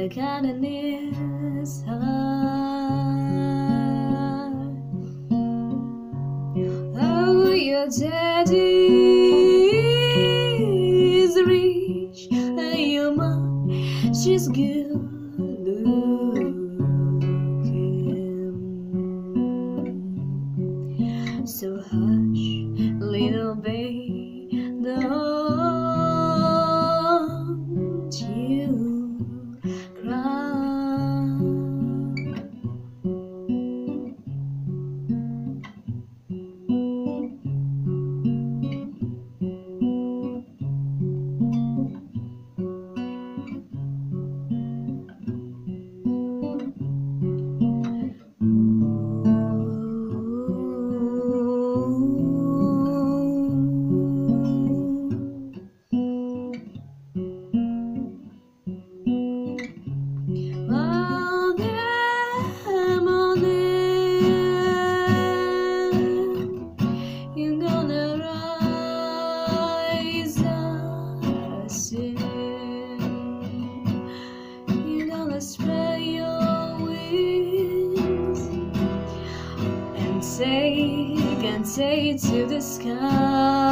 the kindness high. Oh, your daddy's rich and your mom, she's good looking. So hush, little babe, don't you cry. All the morning, you're gonna rise up soon. You're gonna spread your wings and take to the sky.